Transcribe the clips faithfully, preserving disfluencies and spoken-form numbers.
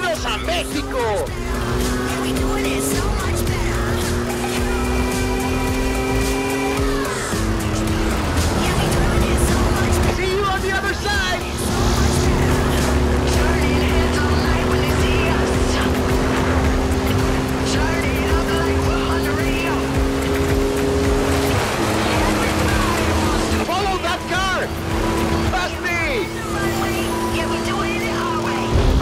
¡Vámonos a México! See you on the other side! Follow that car! Past me! Yeah, we do it our way.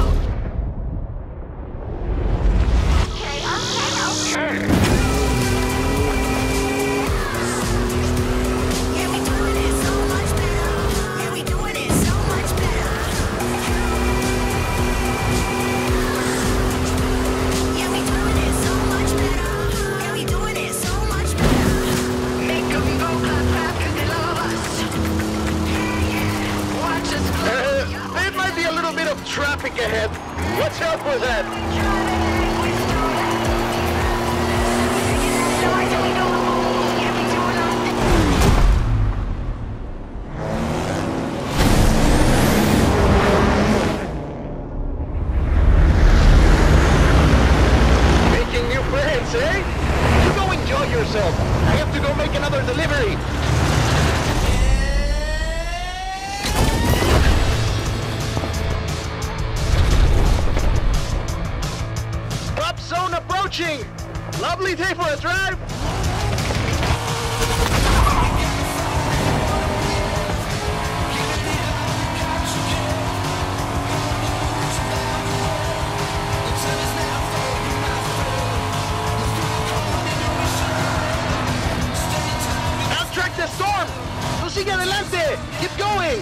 Okay, okay, okay. Yeah, we doing it so much better. Yeah, we doing it so much better. Yeah, we doing it so much better. Yeah, we doing it so much better. Make 'em go clap, clap, 'cause they love us. Yeah, yeah. Watch us Uh, go. there might be a little bit of traffic ahead. Watch out for that! Making new friends, eh? You go enjoy yourself. I have to go make another delivery. Drop zone approaching! Lovely day for a drive! Outtrack the storm! Tú sigue adelante! Keep going!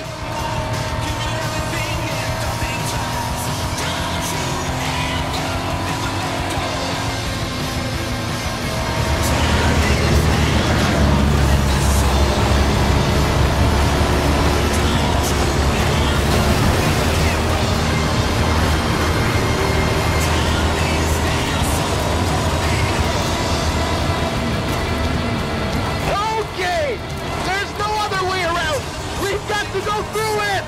Okay! There's no other way around! We've got to go through it!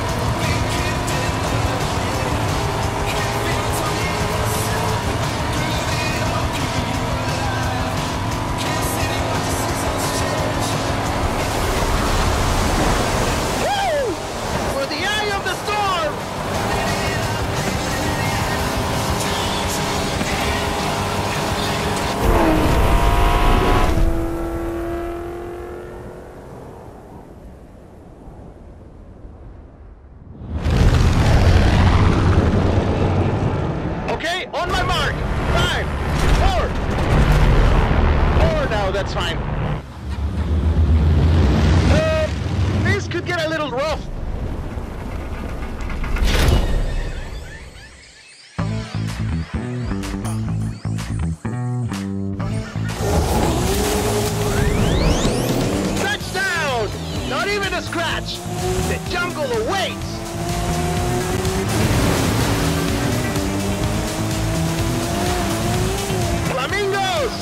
Woo! For the eye of the storm! Okay, on my mark. Five, four. Four now, that's fine. Uh, this could get a little rough. Touchdown! Not even a scratch. The jungle awaits. Flamingos!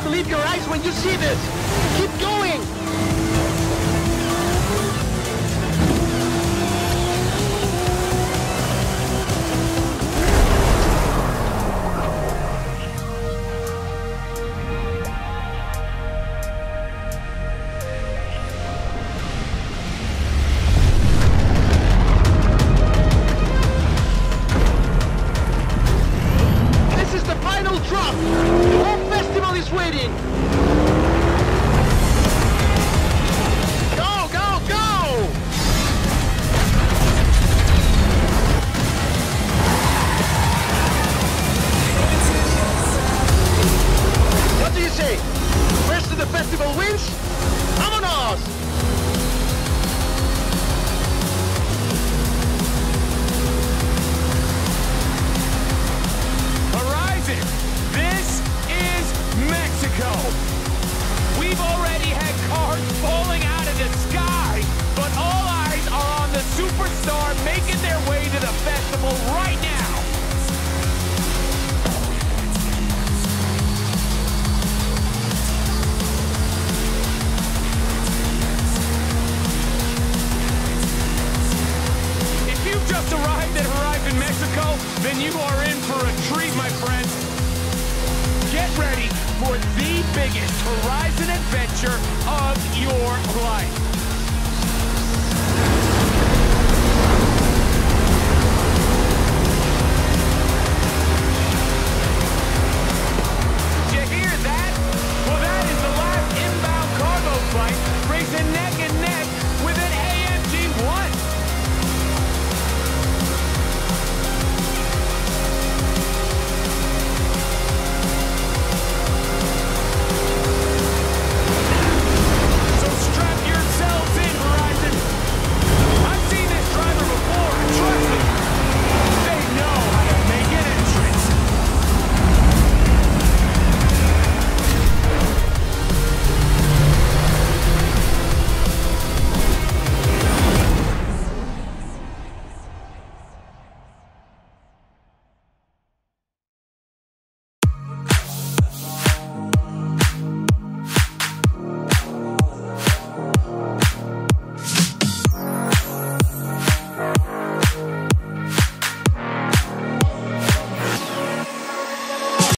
believe your eyes when you see this! Keep going! Drop! The whole festival is waiting! Go, go, go! What do you say? First to the festival wins? Vámonos! We've already had cars falling out of the sky, but all eyes are on the superstar making their way to the festival right now. If you've just arrived at Horizon Mexico, then you are in for a treat, my friends. Get ready for the biggest Horizon adventure of your life.